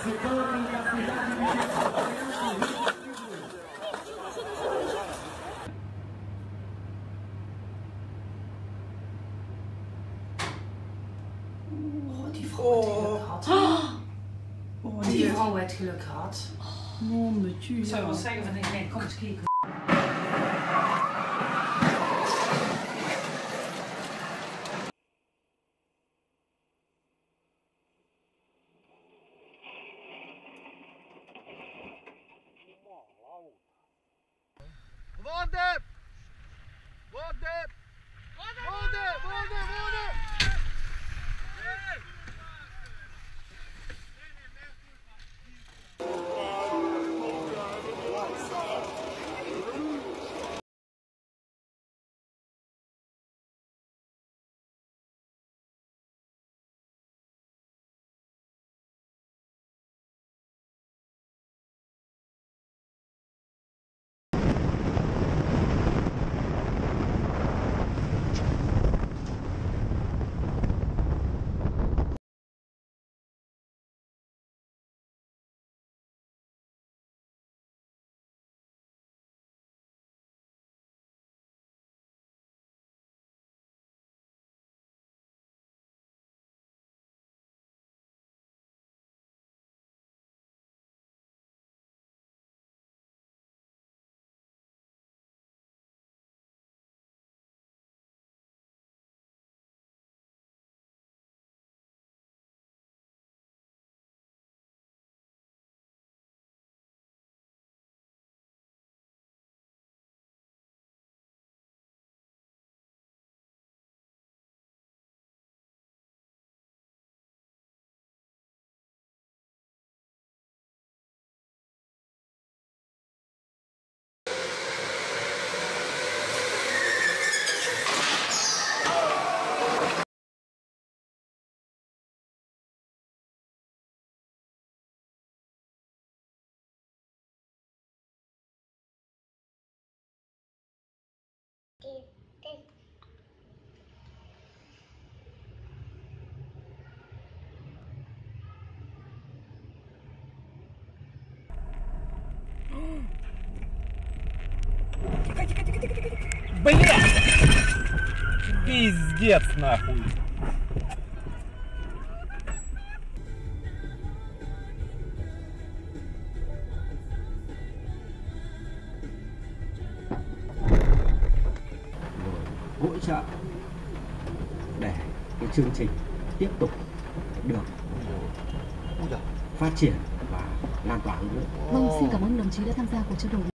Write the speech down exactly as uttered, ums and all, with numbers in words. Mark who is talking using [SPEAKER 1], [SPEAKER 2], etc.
[SPEAKER 1] Die Frau had geluk gehad. Oh, die vrouw heeft geluk gehad.
[SPEAKER 2] Oh, met je.
[SPEAKER 1] Ik zou wel zeggen van nee, kom eens kijken.
[SPEAKER 3] Woorden! Woorden! Woorden! Woorden! Woorden!
[SPEAKER 4] Блядь! Пиздец нахуй!
[SPEAKER 5] Hỗ trợ để cái chương trình tiếp tục được phát triển và lan tỏa hơn nữa.
[SPEAKER 6] Vâng, xin cảm ơn đồng chí đã tham gia cuộc trao đổi.